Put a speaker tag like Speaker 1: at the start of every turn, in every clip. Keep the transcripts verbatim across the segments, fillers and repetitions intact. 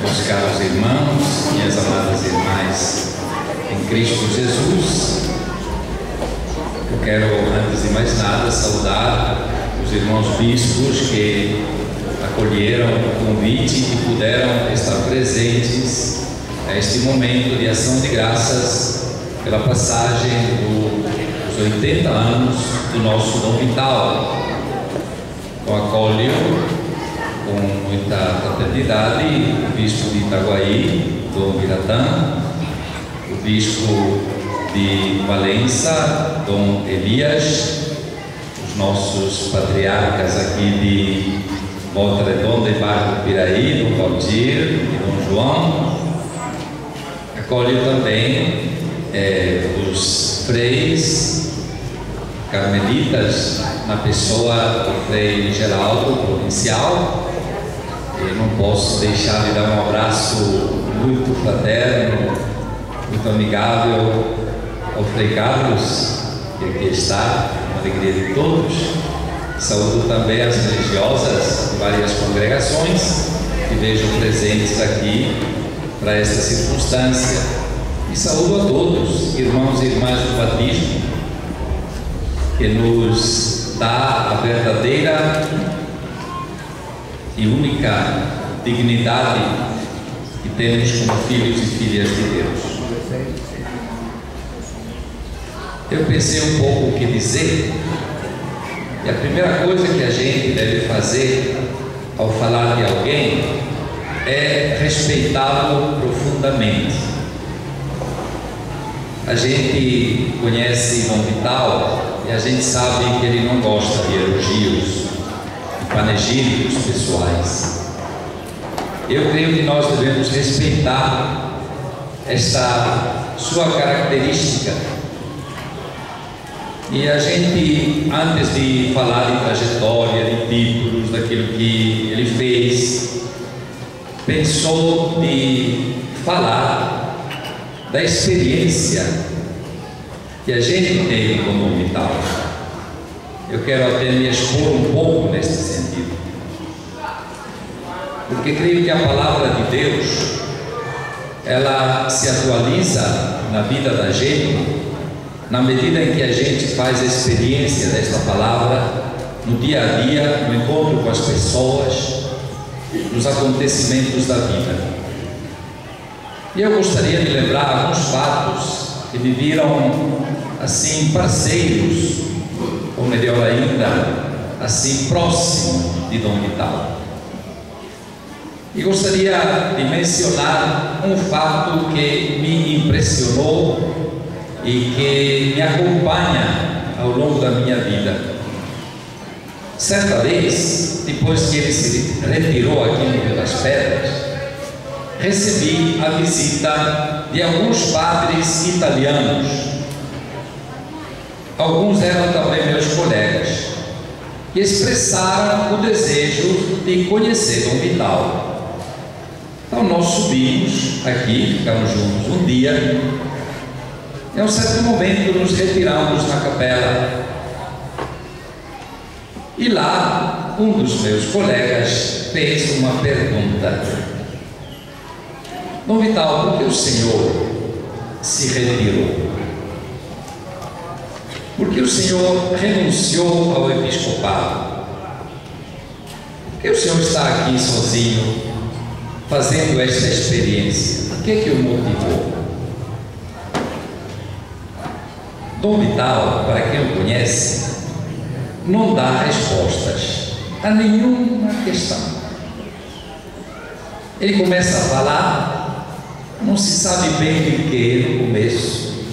Speaker 1: meus caros irmãos, minhas amadas irmãs em Cristo Jesus, eu quero, antes de mais nada, saudar os irmãos bispos que acolheram o convite e puderam estar presentes a este momento de ação de graças pela passagem dos oitenta anos do nosso Dom Vital. Eu acolho com muita fraternidade o bispo de Itaguaí, Dom Biratã, o bispo de Valença, Dom Elias, os nossos patriarcas aqui de Volta Redonda e Barra do Piraí, Dom Valdir e Dom João. Acolho também é, os freis carmelitas, na pessoa do Frei Geraldo, provincial. E não posso deixar de dar um abraço muito fraterno, muito amigável ao Frei Carlos, que aqui está, com a alegria de todos. Saúdo também as religiosas de várias congregações que vejo presentes aqui para esta circunstância. E saúdo a todos, irmãos e irmãs do batismo, que nos dá a verdadeira e única dignidade que temos como filhos e filhas de Deus. Eu pensei um pouco o que dizer, e a primeira coisa que a gente deve fazer ao falar de alguém é respeitá-lo profundamente. A gente conhece Dom Vital e a gente sabe que ele não gosta de elogios, de panegíricos pessoais. Eu creio que nós devemos respeitar esta sua característica. E a gente, antes de falar de trajetória, de títulos, daquilo que ele fez, pensou de falar da experiência que a gente teve com Dom Vital. Eu quero até me expor um pouco nesse sentido, porque creio que a palavra de Deus, ela se atualiza na vida da gente na medida em que a gente faz a experiência desta palavra no dia a dia, no encontro com as pessoas, nos acontecimentos da vida. E eu gostaria de lembrar alguns fatos que me viram assim parceiros, ou melhor ainda, assim próximo de Dom Vital. E gostaria de mencionar um fato que me impressionou e que me acompanha ao longo da minha vida. Certa vez, depois que ele se retirou aqui no Rio das Pedras, recebi a visita de alguns padres italianos. Alguns eram também meus colegas, que expressaram o desejo de conhecer Dom Vital. Então nós subimos aqui, ficamos juntos um dia. Em um certo momento nos retiramos na capela e lá um dos meus colegas fez uma pergunta: Dom Vital, por que o senhor se retirou? Por que o senhor renunciou ao episcopado? Por que o senhor está aqui sozinho fazendo esta experiência? O que é que o motivou? Dom Vital, para quem o conhece, não dá respostas a nenhuma questão. Ele começa a falar, não se sabe bem de que no começo,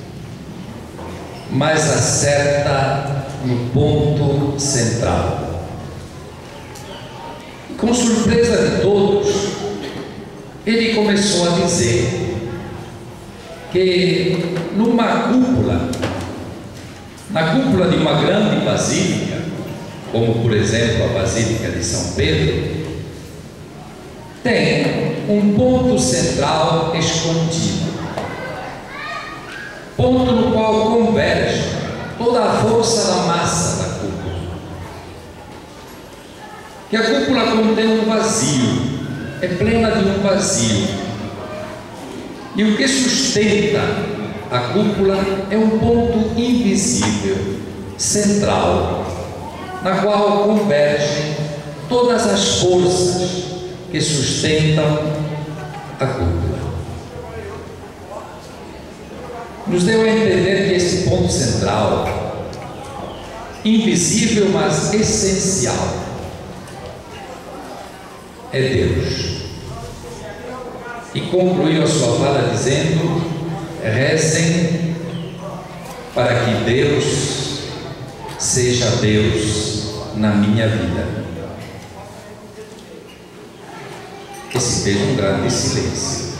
Speaker 1: mas acerta no ponto central. E com surpresa de todos, ele começou a dizer que numa cúpula, na cúpula de uma grande basílica, como por exemplo a Basílica de São Pedro, tem um ponto central escondido, ponto no qual converge toda a força da massa da cúpula. Que a cúpula contém um vazio, é plena de um vazio. E o que sustenta a cúpula é um ponto invisível, central, na qual convergem todas as forças que sustentam a cúpula. Nos deu a entender que esse ponto central, invisível mas essencial, é Deus. E concluiu a sua fala dizendo: rezem para que Deus seja Deus na minha vida. Esse fez um grande silêncio,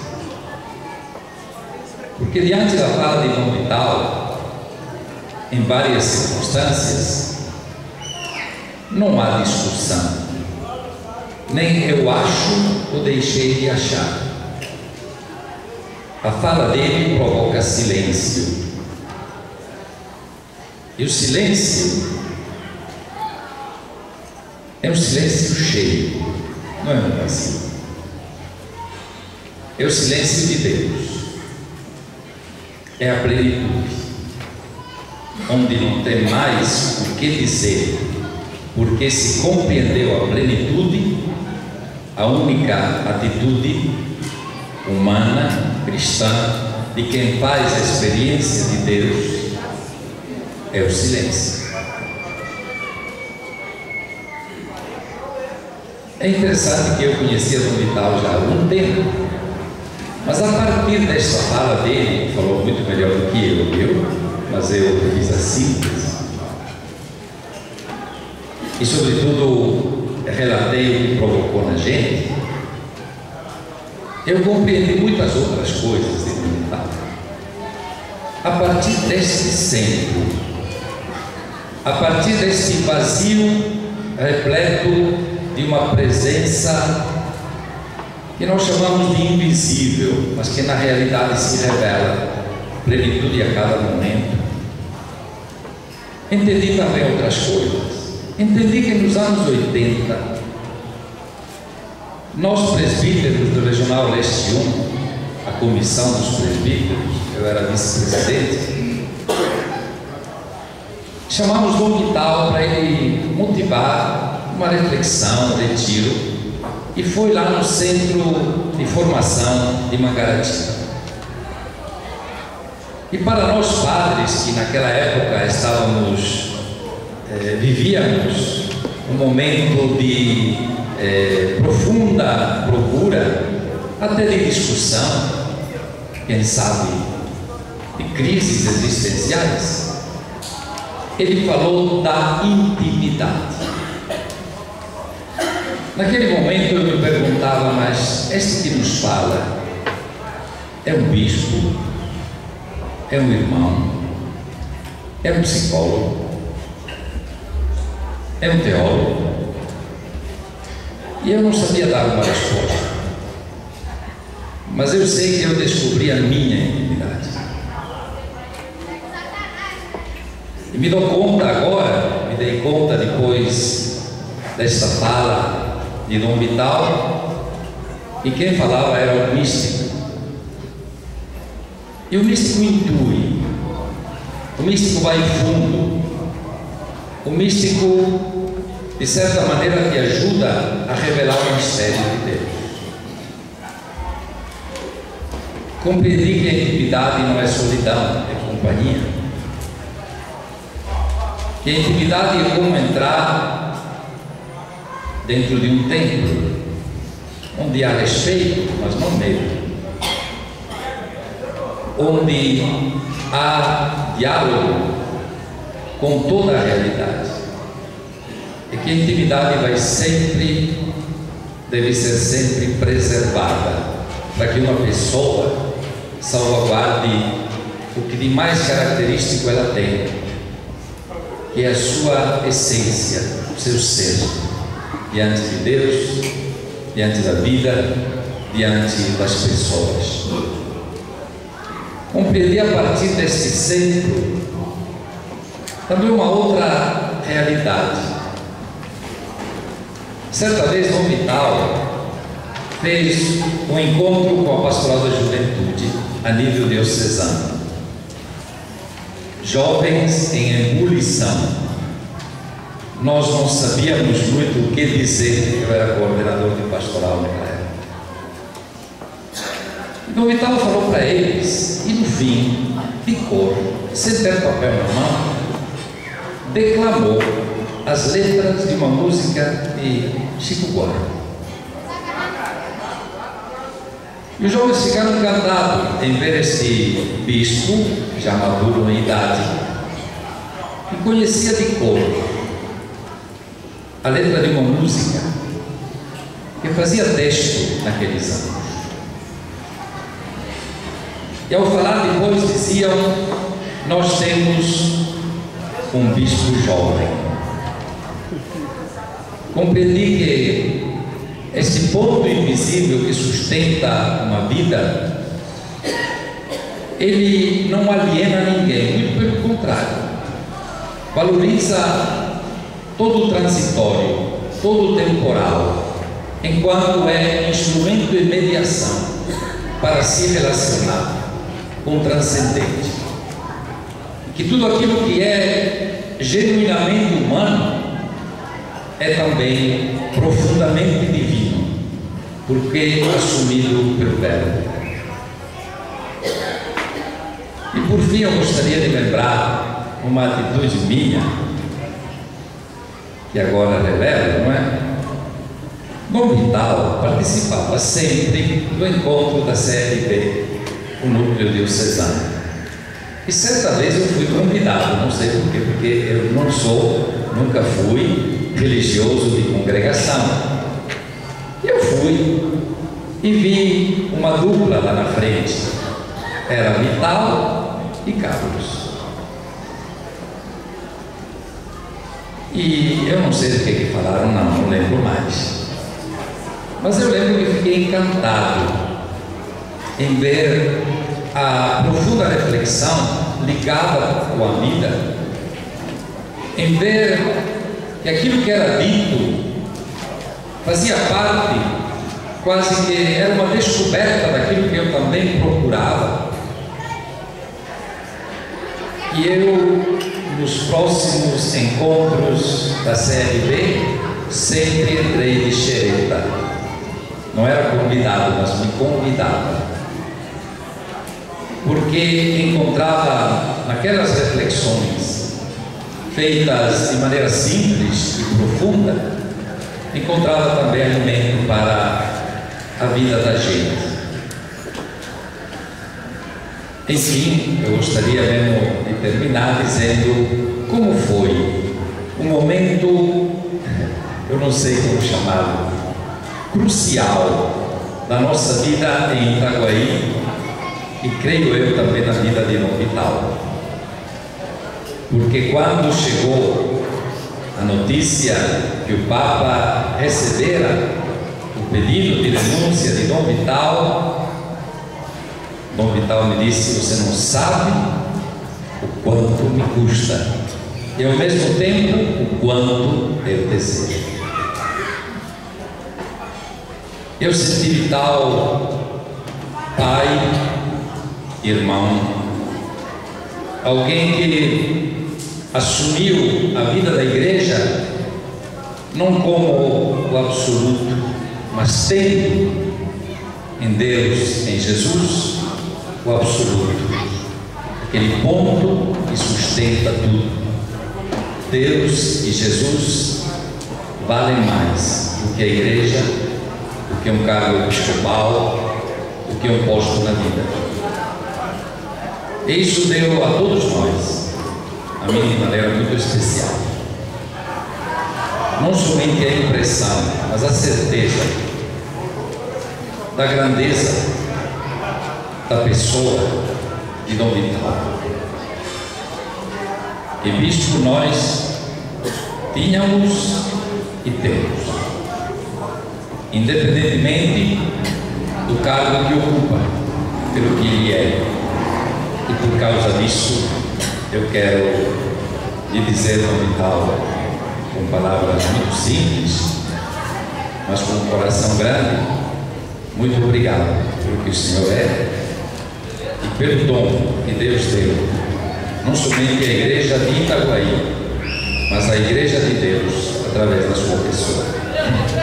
Speaker 1: porque diante da fala de Dom Vital, em várias circunstâncias, não há discussão, nem eu acho ou deixei de achar. A fala dele provoca silêncio, e o silêncio é um silêncio cheio, não é um vazio. É o silêncio de Deus, é a plenitude, onde não tem mais o que dizer, porque se compreendeu a plenitude. A única atitude humana, cristã, de quem faz a experiência de Deus é o silêncio. É interessante que eu conhecia Dom Vital já há algum tempo, mas a partir desta fala dele, falou muito melhor do que eu, viu? Mas eu fiz a síntese e, sobretudo, relatei o que provocou na gente. Eu compreendi muitas outras coisas de Dom Vital. A partir deste centro, a partir deste vazio repleto de uma presença que nós chamamos de invisível, mas que na realidade se revela plenitude a cada momento. Entendi também outras coisas. Entendi que nos anos oitenta, nós presbíteros do Regional Leste um, a comissão dos presbíteros, eu era vice-presidente, chamamos Dom Vital para ele motivar uma reflexão, um retiro, e foi lá no Centro de Formação de Mangaratiba. E para nós padres, que naquela época estávamos Eh, vivíamos um momento de eh, profunda procura, até de discussão, quem sabe de crises existenciais. Ele falou da intimidade. Naquele momento eu me perguntava, mas este que nos fala é um bispo, é um irmão, é um psicólogo, é um teólogo? E eu não sabia dar uma resposta, mas eu sei que eu descobri a minha intimidade. E me dou conta agora, me dei conta depois desta fala de Dom Vital, e quem falava era o místico. E o místico intui, o místico vai fundo, o místico, de certa maneira, te ajuda a revelar o mistério de Deus. Compreendi que a intimidade não é solidão, é companhia. Que a intimidade é como entrar dentro de um templo, onde há respeito, mas não medo, onde há diálogo com toda a realidade. E que a intimidade vai sempre, deve ser sempre preservada, para que uma pessoa salvaguarde o que de mais característico ela tem, que é a sua essência, o seu ser, diante de Deus, diante da vida, diante das pessoas. Compreendi a partir deste centro também uma outra realidade. Certa vez Dom Vital fez um encontro com a Pastoral da Juventude a nível diocesano. Jovens em ebulição. Nós não sabíamos muito o que dizer, eu era coordenador de pastoral naquela época. Então o Vital falou para eles, e no fim, de cor, sem ter papel na mão, declamou as letras de uma música de Chico Buarque. E os jovens ficaram encantados em ver este bispo, já maduro em idade, que conhecia de cor a letra de uma música que fazia texto naqueles anos. E ao falar depois diziam: nós temos um bispo jovem. Compreendi que esse ponto invisível que sustenta uma vida, ele não aliena ninguém, muito pelo contrário, valoriza todo o transitório, todo o temporal, enquanto é instrumento de mediação para se relacionar com o transcendente. E que tudo aquilo que é genuinamente humano é também profundamente divino, porque é assumido pelo Verbo. E por fim eu gostaria de lembrar uma atitude minha, que agora revela, não é? Dom Vital participava sempre do encontro da C L B, o núcleo diocesano. E certa vez eu fui convidado, não sei porquê, porque eu não sou, nunca fui religioso de congregação. Eu fui e vi uma dupla lá na frente, era Vital e Carlos. E eu não sei do que, que falaram, não, não lembro mais. Mas eu lembro que fiquei encantado em ver a profunda reflexão ligada com a vida, em ver que aquilo que era dito fazia parte, quase que era uma descoberta daquilo que eu também procurava. E eu, nos próximos encontros da C L B, sempre entrei de xereta. Não era convidado, mas me convidava. Porque encontrava naquelas reflexões, feitas de maneira simples e profunda, encontrava também alimento para a vida da gente. Enfim, eu gostaria mesmo de terminar dizendo como foi um momento, eu não sei como chamá-lo, crucial da nossa vida em Itaguaí, e creio eu também na vida de Dom Vital. Porque quando chegou a notícia que o Papa recebera o pedido de renúncia de Dom Vital, Dom Vital me disse: você não sabe o quanto me custa, e ao mesmo tempo o quanto eu desejo. Eu senti Vital pai, irmão, alguém que assumiu a vida da igreja não como o absoluto, mas tendo em Deus, em Jesus, o absoluto, aquele ponto que sustenta tudo. Deus e Jesus valem mais do que a igreja, do que um cargo episcopal, do que um posto na vida. E isso deu a todos nós, a mim de maneira muito especial, não somente a impressão, mas a certeza da grandeza da pessoa de Dom Vital. E bispo nós tínhamos e temos, independentemente do cargo que ocupa, pelo que ele é. E por causa disso eu quero lhe dizer, Dom Vital, com palavras muito simples, mas com um coração grande, Muito obrigado pelo que o Senhor é e pelo dom que Deus deu, não somente a igreja de Itaguaí, mas a igreja de Deus através da sua pessoa.